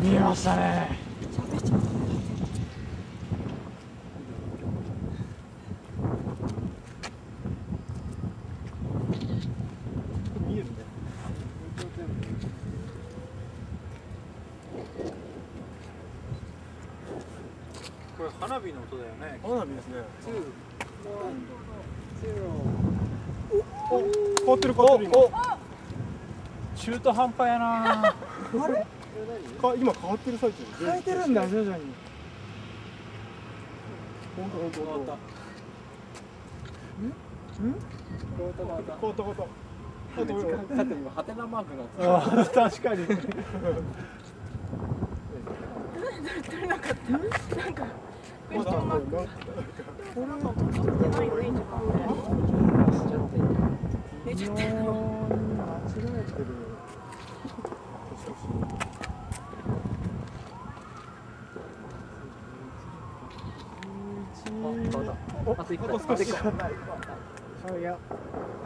見えましたね。 見えるね。 これ花火の音だよね。 花火ですね。 お、 変わってる変わってる今。 中途半端やな。 あれ？今変わってる最中。 変えてるんだ徐々に。 本当本当本当。変わった変わった。変わった変わった。だって今ハテナマークになってあ、確かに。 取れなかった。なんかクエスチョンマーク。これなんか取ってないよね、一番。寝ちゃってるの。 間違えてる。 あと1個。 少し。 あ、いや。